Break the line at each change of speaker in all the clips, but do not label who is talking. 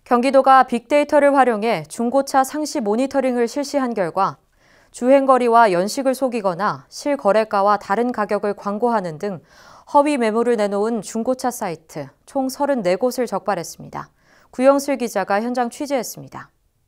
경기도가 빅데이터를 활용해 중고차 상시 모니터링을 실시한 결과 주행거리와 연식을 속이거나 실거래가와 다른 가격을 광고하는 등 허위 매물을 내놓은 중고차 사이트 총 34곳을 적발했습니다. 구영슬 기자가 현장 취재했습니다.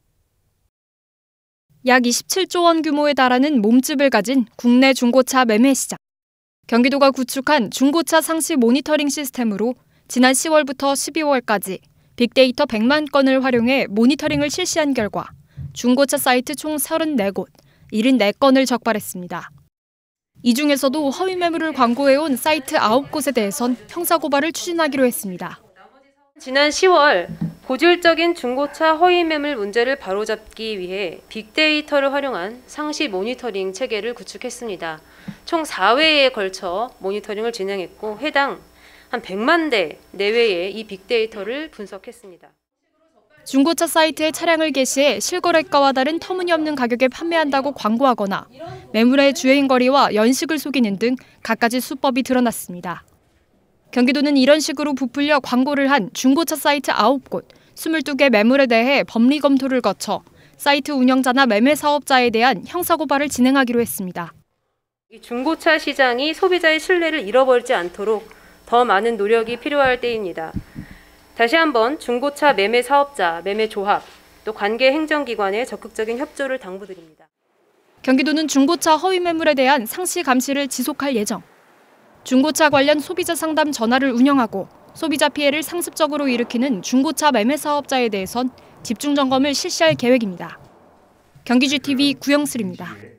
약 27조 원 규모에 달하는 몸집을 가진 국내 중고차 매매 시장. 경기도가 구축한 중고차 상시 모니터링 시스템으로 지난 10월부터 12월까지 빅데이터 100만 건을 활용해 모니터링을 실시한 결과 중고차 사이트 총 34곳, 74건을 적발했습니다. 이 중에서도 허위 매물을 광고해온 사이트 9곳에 대해선 형사고발을 추진하기로 했습니다.
지난 10월 고질적인 중고차 허위 매물 문제를 바로잡기 위해 빅데이터를 활용한 상시 모니터링 체계를 구축했습니다. 총 4회에 걸쳐 모니터링을 진행했고 해당 한 100만 대 내외의 이 빅데이터를 분석했습니다.
중고차 사이트에 차량을 게시해 실거래가와 다른 터무니없는 가격에 판매한다고 광고하거나 매물의 주행거리와 연식을 속이는 등 갖가지 수법이 드러났습니다. 경기도는 이런 식으로 부풀려 광고를 한 중고차 사이트 9곳, 22개 매물에 대해 법리 검토를 거쳐 사이트 운영자나 매매 사업자에 대한 형사고발을 진행하기로 했습니다.
이 중고차 시장이 소비자의 신뢰를 잃어버리지 않도록 더 많은 노력이 필요할 때입니다. 다시 한번 중고차 매매 사업자, 매매 조합, 또 관계 행정기관의 적극적인 협조를 당부드립니다.
경기도는 중고차 허위 매물에 대한 상시 감시를 지속할 예정. 중고차 관련 소비자 상담 전화를 운영하고 소비자 피해를 상습적으로 일으키는 중고차 매매 사업자에 대해선 집중 점검을 실시할 계획입니다. 경기GTV 구영슬입니다.